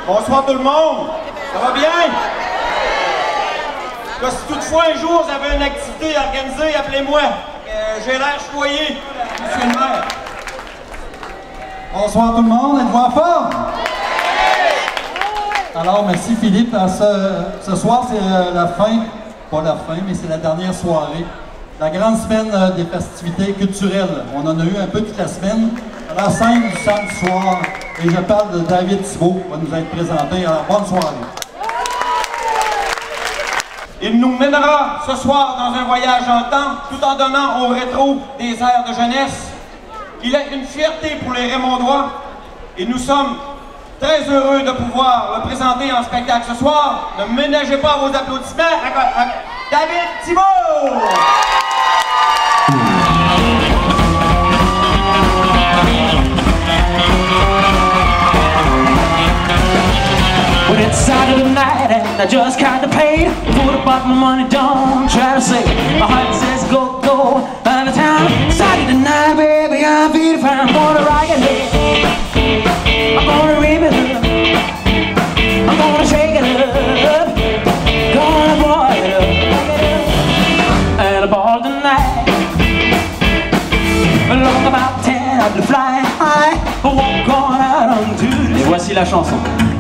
Bonsoir tout le monde. Ça va bien? Là, si toutefois un jour vous avez une activité organisée, appelez-moi. J'ai l'air choyé, monsieur le maire. Bonsoir tout le monde, êtes-vous en forme? Alors, merci Philippe. Ce soir, c'est la fin, pas la fin, mais c'est la dernière soirée. La grande semaine des festivités culturelles. On en a eu un peu toute la semaine. À la scène du samedi soir, et je parle de David Thibault, qui va nous être présenté. Alors, bonne soirée. Il nous mènera ce soir dans un voyage en temps, tout en donnant au rétro des airs de jeunesse. Il est une fierté pour les Raymondois, et nous sommes très heureux de pouvoir le présenter en spectacle ce soir. Ne ménagez pas vos applaudissements à David Thibault! Well, it's Saturday night and I just kinda paid. Put up my money, don't try to save it. My heart says go, go, out of town. Saturday night, baby, I'm feeling fine. I'm gonna rock it, I'm gonna rip it up, I'm gonna shake it up, gonna boil it up, and a ball tonight. Along about 10, I'll be flying high, walk on out on Tuesday. Et voici la chanson.